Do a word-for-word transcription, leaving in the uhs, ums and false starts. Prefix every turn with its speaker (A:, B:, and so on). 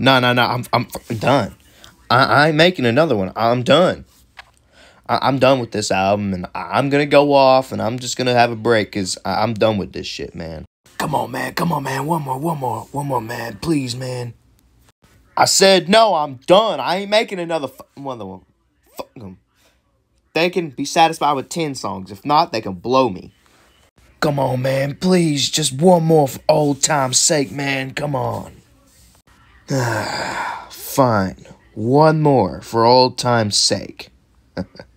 A: No, no, no. I'm I'm fucking done. I, I ain't making another one. I'm done. I, I'm done with this album, and I, I'm gonna go off, and I'm just gonna have a break, because I'm done with this shit, man. Come on, man. Come on, man. One more, one more, one more, man. Please, man. I said no. I'm done. I ain't making another fucking one of them. Fuck them. They can be satisfied with ten songs. If not, they can blow me. Come on, man. Please, just one more for old time's sake, man. Come on. Fine. One more for old time's sake.